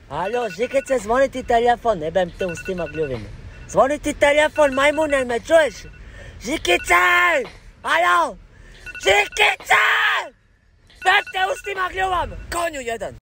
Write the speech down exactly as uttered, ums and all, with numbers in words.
Alo, Žikice, zvoni ti telefon, jebem te ustima gljuvima. Zvoni ti telefon, majmune, me čuješ? Žikice! Alo! Žikice! Jebem te ustima gljuvam! Konju jedan!